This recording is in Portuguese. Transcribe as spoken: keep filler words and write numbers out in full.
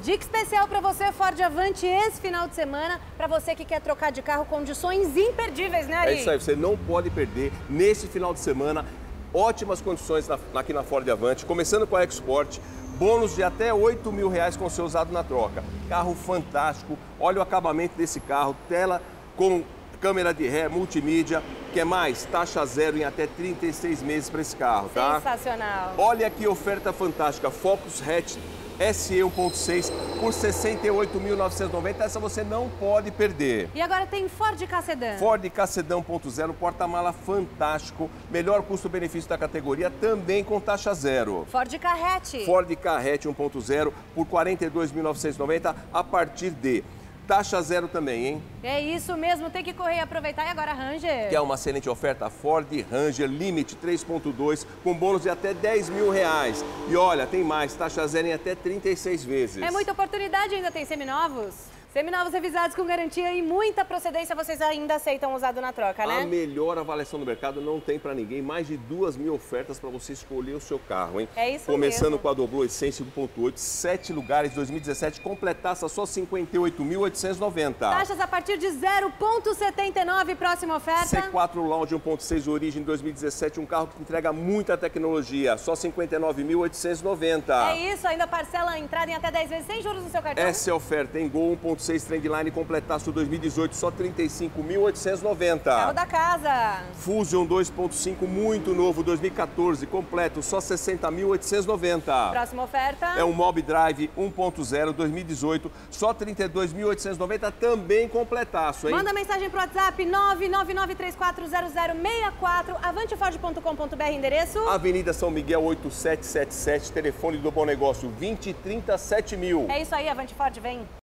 Dica especial para você, Ford Avante, esse final de semana, para você que quer trocar de carro, condições imperdíveis, né, Ari? É isso aí, você não pode perder nesse final de semana ótimas condições na, aqui na Ford Avante, começando com a EcoSport, bônus de até oito mil reais com seu usado na troca. Carro fantástico, olha o acabamento desse carro, tela com câmera de ré, multimídia, que é mais? Taxa zero em até trinta e seis meses para esse carro, tá? Sensacional. Olha que oferta fantástica, Focus Hatch S E um ponto seis por sessenta e oito mil novecentos e noventa, essa você não pode perder. E agora tem Ford Ka Sedan. Ford Ka Sedan um ponto zero, porta-mala fantástico, melhor custo-benefício da categoria, também com taxa zero. Ford Ka Hatch. Ford Ka Hatch um ponto zero por quarenta e dois mil novecentos e noventa a partir de taxa zero também, hein? É isso mesmo, tem que correr e aproveitar. E agora Ranger? Que é uma excelente oferta, Ford Ranger Limite três ponto dois com bônus de até dez mil reais. E olha, tem mais, taxa zero em até trinta e seis vezes. É muita oportunidade, ainda tem seminovos? Seminovos revisados com garantia e muita procedência, vocês ainda aceitam usado na troca, né? A melhor avaliação do mercado não tem para ninguém. Mais de duas mil ofertas para você escolher o seu carro, hein? É isso Começando mesmo. com a Doblo Essence um ponto oito, sete lugares, dois mil e dezessete, completaça só cinquenta e oito mil oitocentos e noventa. Taxas a partir de zero vírgula setenta e nove, próxima oferta. C quatro Lounge um ponto seis Origem dois mil e dezessete, um carro que entrega muita tecnologia, só cinquenta e nove mil oitocentos e noventa. É isso, ainda parcela a entrada em até dez vezes sem juros no seu cartão. Essa é a oferta em Gol um ponto seis Trendline, completaço dois mil e dezoito, só trinta e cinco mil oitocentos e noventa. Carro da casa. Fusion dois ponto cinco, muito novo, dois mil e quatorze, completo, só sessenta mil oitocentos e noventa. Próxima oferta. É um Mob Drive um ponto zero, dois mil e dezoito, só trinta e dois mil oitocentos e noventa, também completaço, hein? Manda mensagem pro WhatsApp nove nove nove três quatro zero zero seis quatro, avante ford ponto com ponto br, endereço? Avenida São Miguel oito sete sete sete, telefone do Bom Negócio vinte, trinta, sete mil. É isso aí, Avante Ford, vem.